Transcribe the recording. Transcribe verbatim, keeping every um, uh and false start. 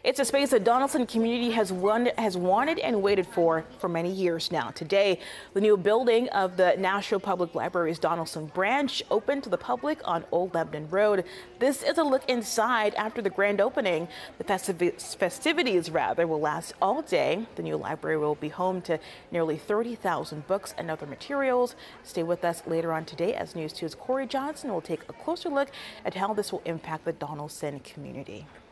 It's a space the Donelson community has, won, has wanted and waited for for many years now. Today, the new building of the Nashville Public Library's Donelson branch opened to the public on Old Lebanon Road. This is a look inside after the grand opening. The festiv festivities rather will last all day. The new library will be home to nearly thirty thousand books and other materials. Stay with us later on today as News two's Corey Johnson will take a closer look at how this will impact the Donelson community.